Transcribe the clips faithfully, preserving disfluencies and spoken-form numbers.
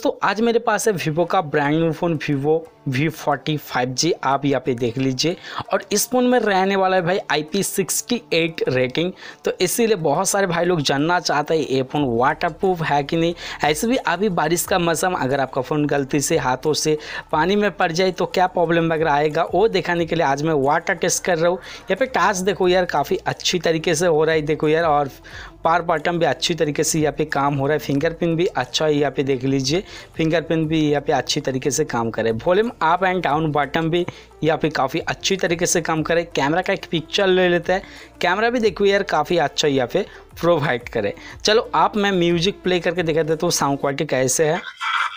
दोस्तों आज मेरे पास है वीवो का brand new phone Vivo V forty five G. आप यहाँ पे देख लीजिए और इस फ़ोन में रहने वाला है भाई I P sixty eight rating. तो इसीलिए बहुत सारे भाई लोग जानना चाहते हैं ये फ़ोन वाटरप्रूफ है कि नहीं। ऐसे भी अभी बारिश का मौसम, अगर आपका फ़ोन गलती से हाथों से पानी में पड़ जाए तो क्या प्रॉब्लम वगैरह आएगा वो दिखाने के लिए आज मैं वाटर टेस्ट कर रहा हूँ। यहाँ पे टाच देखो यार काफ़ी अच्छी तरीके से हो रहा है, देखो यार, और पावर बटन भी अच्छी तरीके से यहाँ पे काम हो रहा है। फिंगरप्रिंट भी अच्छा है, यहाँ पे देख लीजिए फिंगरप्रिंट भी यहाँ पे अच्छी तरीके से काम करे। Volume up and down button भी यहाँ पे काफ़ी अच्छी तरीके से काम करे। कैमरा का एक पिक्चर ले लेते हैं, कैमरा भी देखो यार काफ़ी अच्छा यहाँ पे प्रोवाइड करे। चलो आप मैं म्यूजिक प्ले करके दिखा देता हूँ साउंड क्वालिटी कैसे है।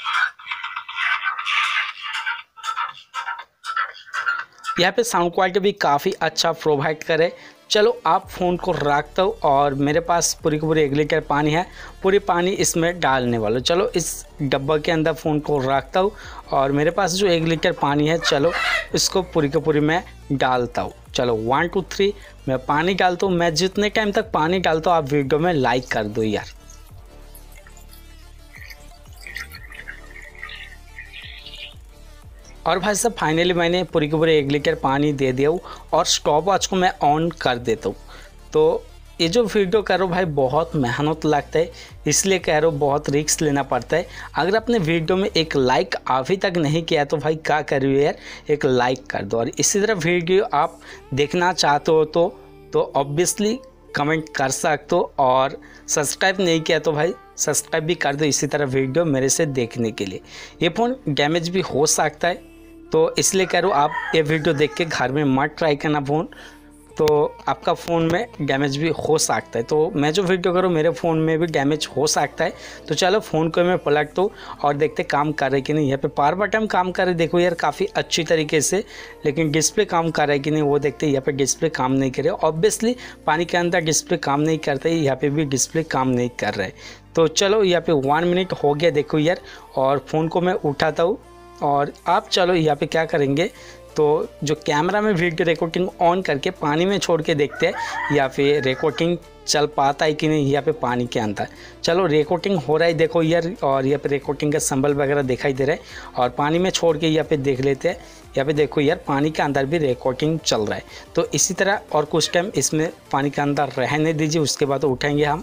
यहाँ पे साउंड क्वालिटी भी काफ़ी अच्छा प्रोवाइड करे। चलो आप फ़ोन को रखता हूँ और मेरे पास पूरी की पूरी एक लीटर पानी है, पूरी पानी इसमें डालने वाला। चलो इस डब्बा के अंदर फ़ोन को रखता हूँ और मेरे पास जो एक लीटर पानी है, चलो इसको पूरी की पूरी मैं डालता हूँ। चलो वन टू थ्री मैं पानी डालता हूँ। मैं जितने टाइम तक पानी डालता हूँ आप वीडियो में लाइक कर दो यार। और भाई साहब फाइनली मैंने पूरी के पूरे एक लीटर पानी दे दिया हूँ और स्टॉप वॉच को मैं ऑन कर देता हूँ। तो ये जो वीडियो कर रहा हूँ भाई बहुत मेहनत लगता है, इसलिए कह रहा हूँ बहुत रिस्क लेना पड़ता है। अगर आपने वीडियो में एक लाइक अभी तक नहीं किया तो भाई क्या कर रही हो यार, एक लाइक कर दो। और इसी तरह वीडियो आप देखना चाहते हो तो तो ऑब्वियसली कमेंट कर सकते हो, और सब्सक्राइब नहीं किया तो भाई सब्सक्राइब भी कर दो इसी तरह वीडियो मेरे से देखने के लिए। ये फ़ोन डैमेज भी हो सकता है तो इसलिए कह रहा हूँ आप ये वीडियो देख के घर में मत ट्राई करना फ़ोन, तो आपका फ़ोन में डैमेज भी हो सकता है। तो मैं जो वीडियो करूँ मेरे फ़ोन में भी डैमेज हो सकता है। तो चलो फ़ोन को मैं पलट दूँ और देखते काम कर रहा है कि नहीं। यहाँ पे पावर बटन काम कर रहे देखो यार काफ़ी अच्छी तरीके से, लेकिन डिस्प्ले काम कर रहा है कि नहीं वो देखते। यहाँ पे डिस्प्ले काम नहीं करे, ऑब्वियसली पानी के अंदर डिस्प्ले काम नहीं करता है, यहाँ पे भी डिस्प्ले काम नहीं कर रहा है। तो चलो यहाँ पे वन मिनट हो गया देखो यार, और फ़ोन को मैं उठाता हूँ और आप चलो यहाँ पे क्या करेंगे तो जो कैमरा में वीडियो रिकॉर्डिंग ऑन करके पानी में छोड़ के देखते हैं या फिर रिकॉर्डिंग चल पाता है कि नहीं यहाँ पे पानी के अंदर। चलो रिकॉर्डिंग हो रहा है देखो यार, और यहाँ पे रिकॉर्डिंग का सिंबल वगैरह दिखाई दे रहा है। और पानी में छोड़ के यहाँ पे देख लेते हैं, यहाँ पे देखो यार पानी के अंदर भी रिकॉर्डिंग चल रहा है। तो इसी तरह और कुछ टाइम इसमें पानी के अंदर रहने दीजिए, उसके बाद उठाएंगे हम।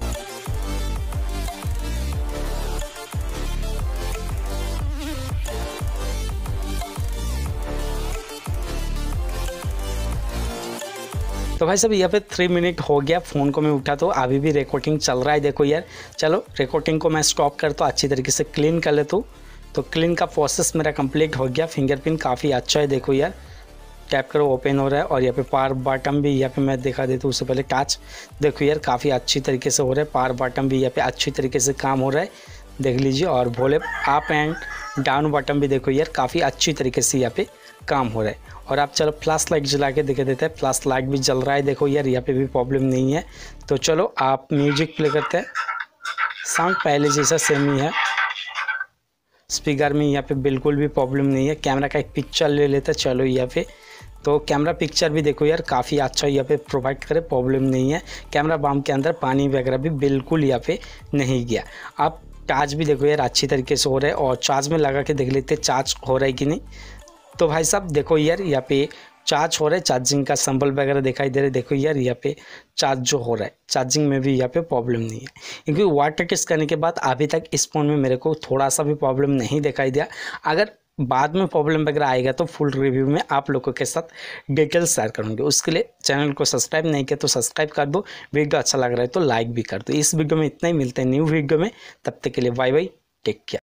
तो भाई साहब यहाँ पे थ्री मिनट हो गया, फ़ोन को मैं उठा तो अभी भी रिकॉर्डिंग चल रहा है देखो यार। चलो रिकॉर्डिंग को मैं स्टॉप करता हूँ, अच्छी तरीके से क्लीन कर लेता हूँ। तो क्लीन का प्रोसेस मेरा कंप्लीट हो गया। फिंगरप्रिंट काफ़ी अच्छा है देखो यार, टैप करो ओपन हो रहा है। और यहाँ पे पावर बटन भी यहाँ पे मैं दिखा देता हूँ, उससे पहले टच देखो यार काफ़ी अच्छी तरीके से हो रहा है। पावर बटन भी यहाँ पे अच्छी तरीके से काम हो रहा है देख लीजिए। और volume up and down button भी देखो यार काफ़ी अच्छी तरीके से यहाँ पे काम हो रहा है। और आप चलो फ्लैश लाइट जला के दिखा देते हैं, फ्लैश लाइट भी जल रहा है देखो यार, यहाँ पे भी प्रॉब्लम नहीं है। तो चलो आप म्यूजिक प्ले करते हैं, साउंड पहले जैसा सेम ही है। स्पीकर में यहाँ पे बिल्कुल भी प्रॉब्लम नहीं है। कैमरा का एक पिक्चर ले लेते हैं चलो यहाँ पे, तो कैमरा पिक्चर भी देखो यार काफ़ी अच्छा यहाँ पे प्रोवाइड करे, प्रॉब्लम नहीं है। कैमरा बम के अंदर पानी वगैरह भी बिल्कुल यहाँ पे नहीं गया। आप चार्ज भी देखो यार अच्छी तरीके से हो रहा है, और चार्ज में लगा के देख लेते हैं चार्ज हो रहा है कि नहीं। तो भाई साहब देखो यार यहाँ पे चार्ज हो रहा है, चार्जिंग का सिंबल वगैरह दिखाई दे रहा है देखो यार, यहाँ पे चार्ज जो हो रहा है, चार्जिंग में भी यहाँ पे प्रॉब्लम नहीं है। क्योंकि वाटर टेस्ट करने के बाद अभी तक इस फ़ोन में मेरे को थोड़ा सा भी प्रॉब्लम नहीं दिखाई दिया। अगर बाद में प्रॉब्लम वगैरह आएगा तो फुल रिव्यू में आप लोगों के साथ डिटेल्स शेयर करूँगी। उसके लिए चैनल को सब्सक्राइब नहीं किया तो सब्सक्राइब कर दो, वीडियो अच्छा लग रहा है तो लाइक भी कर दो। इस वीडियो में इतना ही, मिलते हैं न्यू वीडियो में, तब तक के लिए बाय बाय, टेक केयर।